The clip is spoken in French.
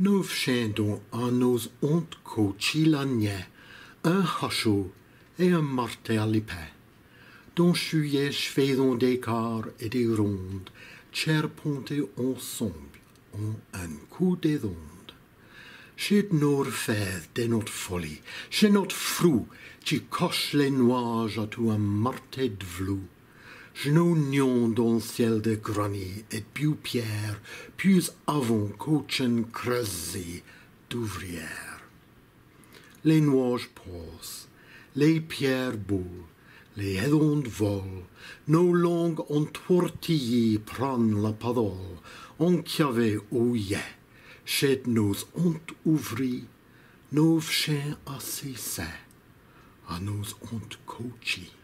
Nous chantons à nos hontes cochilaniers un hachot et un martel épais, dont chouillés faisons des quarts et des rondes, charpentés ensemble en un coup des ondes. Chez nos fêtes de notre folie, chez notre frou, qui coche les nuages à tout un marté de vlou. Je nous nions dans le ciel de granit et de pierre, plus avant qu'aucun creuset d'ouvrière. Les nuages passent, les pierres boulent, les hédons volent, nos langues entortillées prennent la parole, encavé au yé, chez nos hontes ouvries, nos chiens assez sains, à nos hontes coachis.